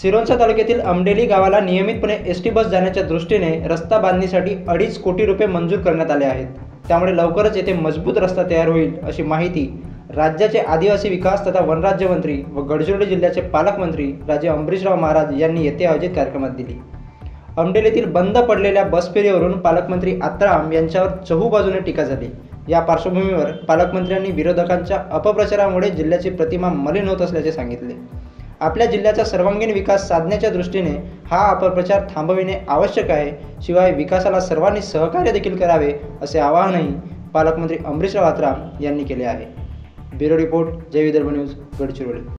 सिरोंचा तालुक्यातील अमडेली गावाला नियमितपणे एसटी बस जाण्याच्या दृष्टीने रस्ता बांधणीसाठी 2.5 कोटी रुपये मंजूर करण्यात आले आहेत। त्यामुळे लवकरच येथे मजबूत रस्ता तयार होईल अशी माहिती राज्याचे आदिवासी विकास तथा वन राज्यमंत्री व गडचिरोली जिल्ह्याचे पालकमंत्री राजे अमरीशराव महाराज यांनी येथे आयोजित कार्यक्रमात दिली। अमडेलीतील बंद पडलेल्या बस फेरीवरून पालकमंत्री आत्राम यांच्यावर चहूबाजूने टीका झाली। या पार्श्वभूमीवर पालकमंत्र्यांनी विरोधकांच्या अपप्रचारामुळे जिल्ह्याची प्रतिमा मलिन होत असल्याचे सांगितले। आपल्या जिल्ह्याचा सर्वांगीण विकास साधण्याच्या दृष्टीने हा अपप्रचार थांबविणे आवश्यक आहे। शिवाय विकासाला सर्वांनी सहकार्य देखील करावे असे आवाहनही पालकमंत्री अमरीशराव आत्राम यांनी केले आहे। Bureau report, Jai Vidarbha news, Gadchiroli.